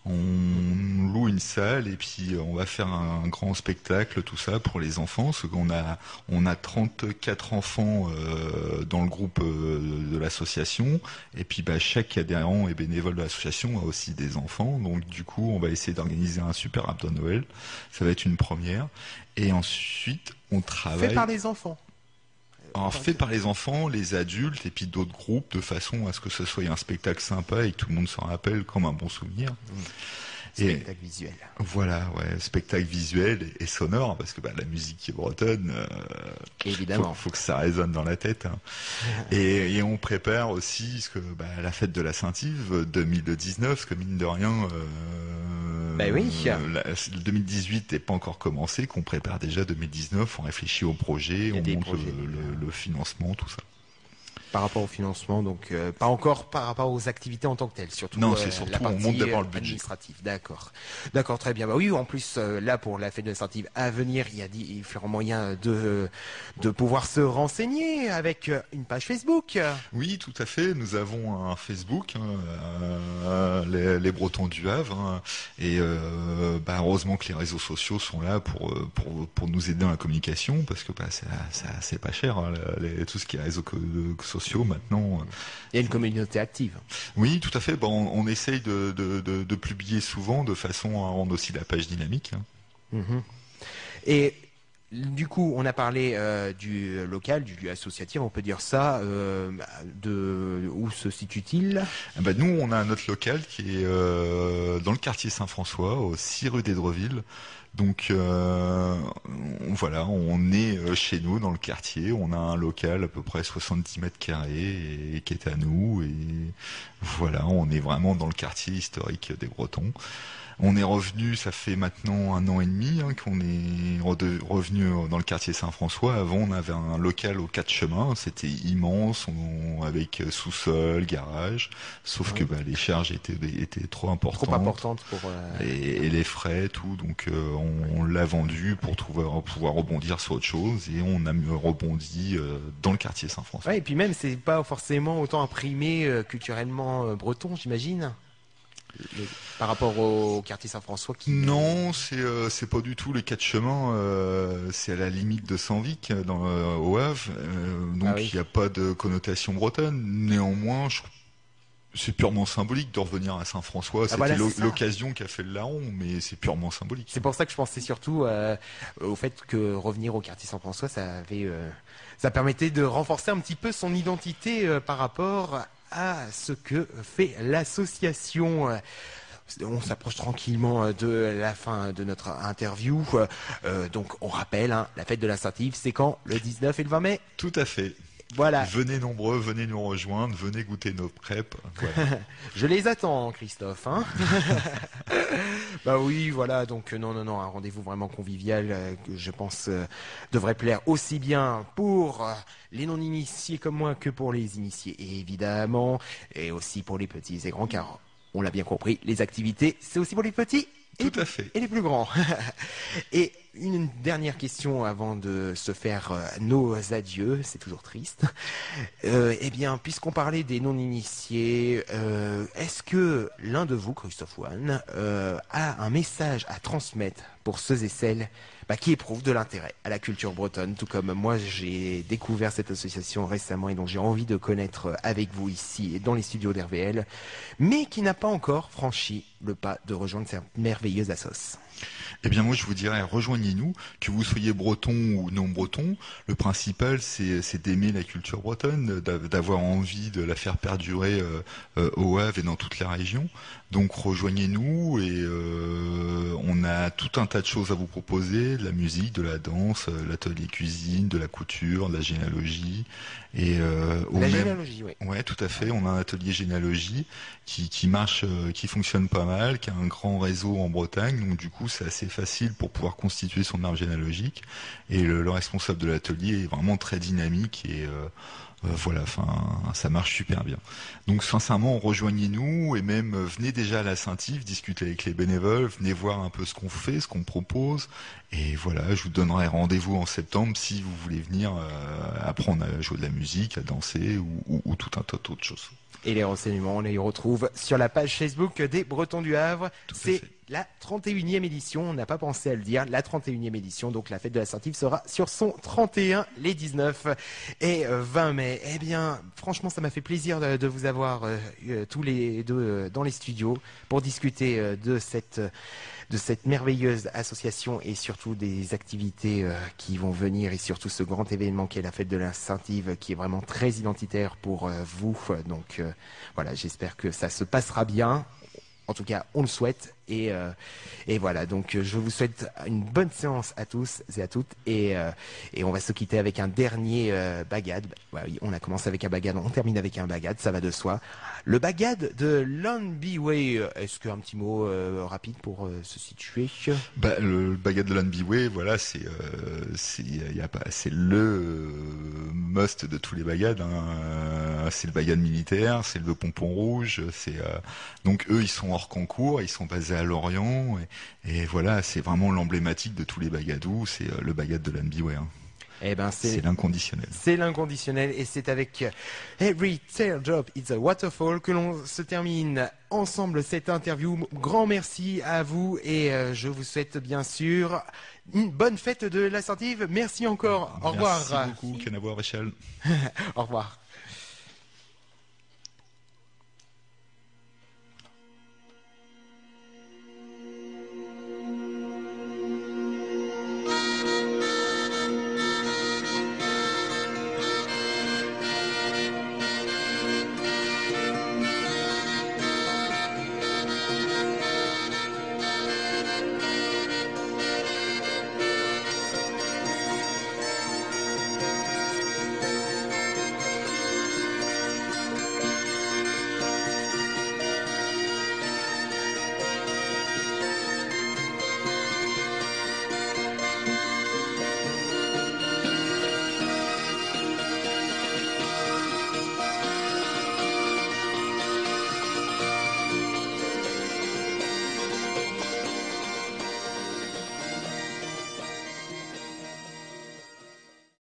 On loue une salle et puis on va faire un grand spectacle, tout ça pour les enfants. Parce qu'on a 34 enfants dans le groupe de l'association. Et puis chaque adhérent et bénévole de l'association a aussi des enfants. Donc du coup, on va essayer d'organiser un super arbre de Noël. Ça va être une première. Et ensuite, on travaille... Fait par les enfants. Alors, fait par les enfants, les adultes et puis d'autres groupes de façon à ce que ce soit un spectacle sympa et que tout le monde s'en rappelle comme un bon souvenir. Spectacle visuel. Voilà, ouais, spectacle visuel et sonore parce que la musique bretonne, évidemment, faut que ça résonne dans la tête. Hein. et on prépare aussi ce que la fête de la Saint-Yves 2019, parce que mine de rien. Oui. 2018 n'est pas encore commencé, qu'on prépare déjà 2019, on réfléchit au projet, on monte le financement, tout ça. Par rapport au financement, donc pas encore par rapport aux activités en tant que telles, surtout. Non, c'est surtout la partie on monte d'abord le budget administratif. D'accord, très bien. Oui, en plus là pour la fête de la Saint-Yves à venir, il y a différents moyens de pouvoir se renseigner avec une page Facebook. Oui, tout à fait. Nous avons un Facebook, les Bretons du Havre, et heureusement que les réseaux sociaux sont là pour nous aider dans la communication, parce que c'est pas cher, tout ce qui est réseaux sociaux maintenant. Il y a une communauté active. Oui, tout à fait. On essaye de publier souvent de façon à rendre aussi la page dynamique. Et du coup, on a parlé du local, du lieu associatif, on peut dire ça. Où se situe-t-il ? Nous, on a notre local qui est dans le quartier Saint-François, au 6 rue d'Édreville. Donc voilà, on est chez nous dans le quartier, on a un local à peu près 70 mètres carrés et qui est à nous, et voilà, on est vraiment dans le quartier historique des Bretons. On est revenu, ça fait maintenant 1 an et demi qu'on est revenu dans le quartier Saint-François. Avant, on avait un local aux 4 chemins, c'était immense, avec sous-sol, garage, sauf que les charges étaient trop importantes. Trop importantes pour... Et les frais, tout, donc on l'a vendu pour pouvoir rebondir sur autre chose, et on a rebondi dans le quartier Saint-François. Ouais, et puis même, c'est pas forcément autant imprimé culturellement breton, j'imagine. Par rapport au quartier Saint-François qui... Non, c'est pas du tout les 4 chemins, c'est à la limite de Senvic au Havre, donc il n'y a pas de connotation bretonne. Néanmoins, c'est purement symbolique de revenir à Saint-François. C'était l'occasion qu'a fait le larron, mais c'est purement symbolique. C'est pour ça que je pensais surtout au fait que revenir au quartier Saint-François, ça permettait de renforcer un petit peu son identité par rapport à ce que fait l'association. On s'approche tranquillement de la fin de notre interview. Donc on rappelle, la fête de la Saint-Yves, c'est quand ? Le 19 et le 20 mai ? Tout à fait. Voilà. Venez nombreux, venez nous rejoindre, venez goûter nos crêpes. Voilà. Je les attends, Christophe. Oui, voilà. Donc non, un rendez-vous vraiment convivial que je pense devrait plaire aussi bien pour les non-initiés comme moi que pour les initiés, évidemment, et aussi pour les petits et grands, car on l'a bien compris, les activités, c'est aussi pour les petits. Tout à fait. Et les plus grands. Et une dernière question avant de se faire nos adieux, c'est toujours triste. Eh bien, puisqu'on parlait des non-initiés, est-ce que l'un de vous, Christophe One, a un message à transmettre pour ceux et celles qui éprouvent de l'intérêt à la culture bretonne, tout comme moi j'ai découvert cette association récemment et dont j'ai envie de connaître avec vous ici dans les studios d'RVL, mais qui n'a pas encore franchi le pas de rejoindre cette merveilleuse assos? Eh bien moi je vous dirais, rejoignez-nous, que vous soyez breton ou non breton. Le principal c'est d'aimer la culture bretonne, d'avoir envie de la faire perdurer au Havre et dans toute la région. Donc rejoignez-nous, et on a tout un tas de choses à vous proposer, de la musique, de la danse, l'atelier cuisine, de la couture, de la généalogie. Et généalogie, oui. Ouais, tout à fait. On a un atelier généalogie qui marche, qui fonctionne pas mal, qui a un grand réseau en Bretagne. Donc du coup, c'est assez facile pour pouvoir constituer son arbre généalogique. Et le responsable de l'atelier est vraiment très dynamique et voilà, enfin, ça marche super bien. Donc sincèrement, rejoignez-nous et même venez déjà à la Saint-Yves, discutez avec les bénévoles, venez voir un peu ce qu'on fait, ce qu'on propose. Et voilà, je vous donnerai rendez-vous en septembre si vous voulez venir apprendre à jouer de la musique, à danser ou tout un tas d'autres choses. Et les renseignements, on les retrouve sur la page Facebook des Bretons du Havre. C'est la 31e édition, on n'a pas pensé à le dire, la 31e édition, donc la fête de la Saint-Yves sera sur son 31, les 19 et 20 mai. Eh bien, franchement, ça m'a fait plaisir de vous avoir tous les deux dans les studios pour discuter de cette merveilleuse association et surtout des activités qui vont venir et surtout ce grand événement qui est la fête de la Saint-Yves qui est vraiment très identitaire pour vous. Donc voilà, j'espère que ça se passera bien. En tout cas, on le souhaite. Et voilà, donc je vous souhaite une bonne séance à tous et à toutes. Et on va se quitter avec un dernier bagad. Ouais, oui, on a commencé avec un bagad, on termine avec un bagad, ça va de soi. Le bagad de Lanbyway. Est-ce qu'un petit mot rapide pour se situer? Le bagad de Lanbyway, voilà, c'est le must de tous les bagads. Hein. C'est le bagad militaire, c'est le pompon rouge. Donc eux, ils sont hors concours, ils sont basés à Lorient et voilà, c'est vraiment l'emblématique de tous les bagadous, c'est le bagad de Lanbyway. Hein. Eh ben, c'est l'inconditionnel. C'est l'inconditionnel et c'est avec Every Teardrop is a Waterfall que l'on se termine ensemble cette interview. Grand merci à vous et je vous souhaite bien sûr une bonne fête de la Saint-Yves. Merci encore. Au revoir. Merci beaucoup, Kenavo Réchal. Au revoir.